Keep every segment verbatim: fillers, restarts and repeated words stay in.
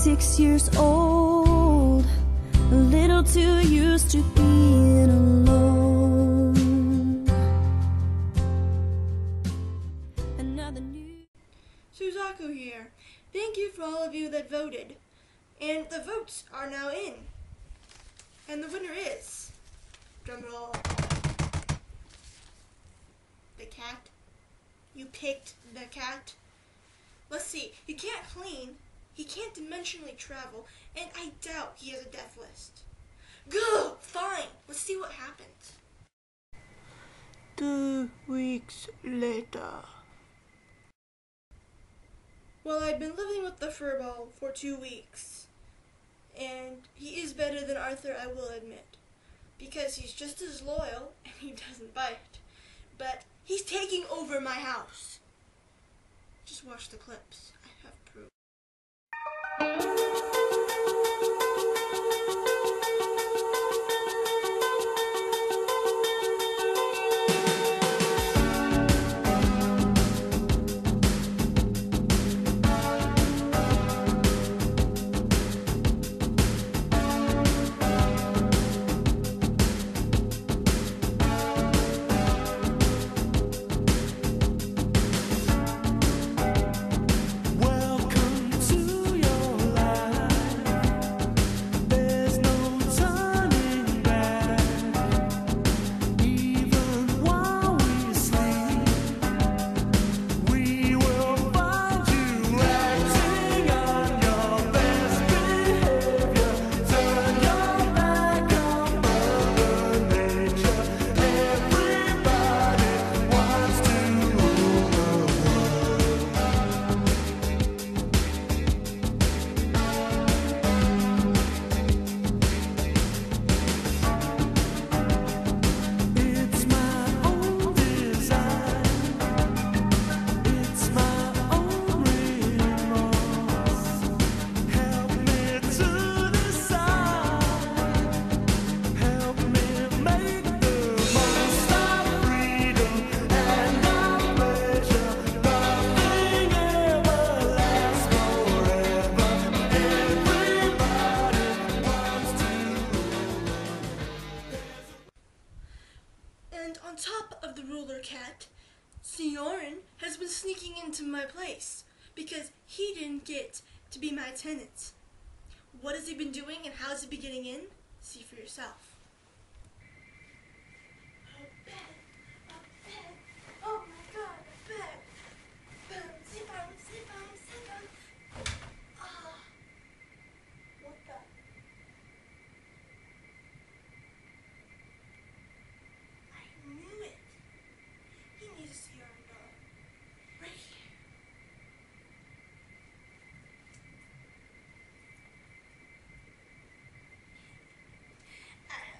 six years old, a little too used to being alone. Another new Suzaku here. Thank you for all of you that voted. And the votes are now in. And the winner is, drumroll, the cat. You picked the cat. Let's see, he can't clean, he can't dimensionally travel, and I doubt he has a death list. Good, fine, let's see what happens. Two weeks later. Well, I've been living with the furball for two weeks, and he is better than Arthur, I will admit, because he's just as loyal and he doesn't bite. But he's taking over my house. Just watch the clips. I have proof. And on top of the ruler cat, Sioran has been sneaking into my place because he didn't get to be my tenant. What has he been doing and how has he been getting in? See for yourself. A bed, a bed, oh my god, a bed. Boom, sit down, sit down, sit down. Ah, what the? I knew it. He needs to see our dog. Right here. I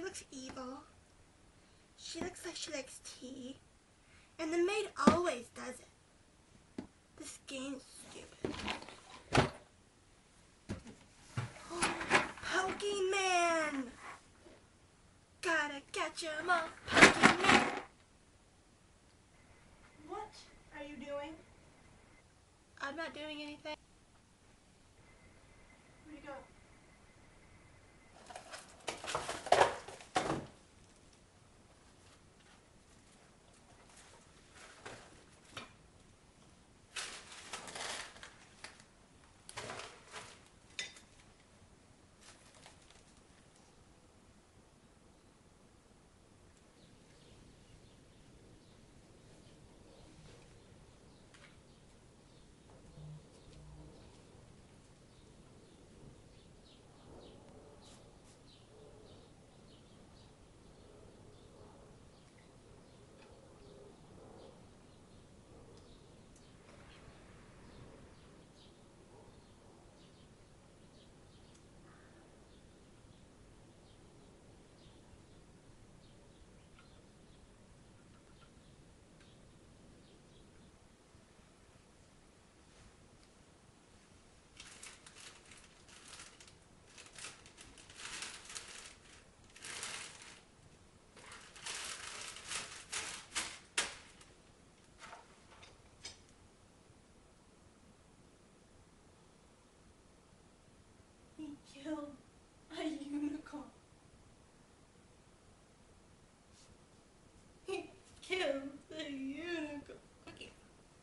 She looks evil. She looks like she likes tea. And the maid always does it. This game's stupid. Oh, Pokemon! Gotta catch 'em all, Pokemon! What are you doing? I'm not doing anything. Where'd you go? Killed a unicorn. He killed the unicorn. Okay.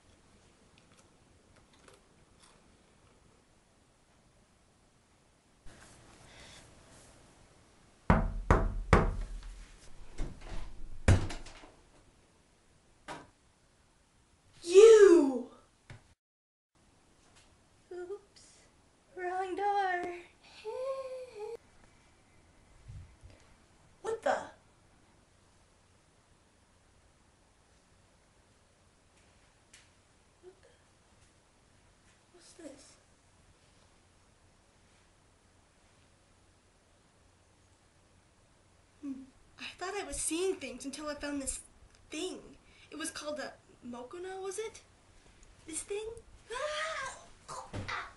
You! Oops. Wrong door. What the? What the? What's this? Hmm. I thought I was seeing things until I found this thing. It was called a Mokona, was it? This thing? Ah!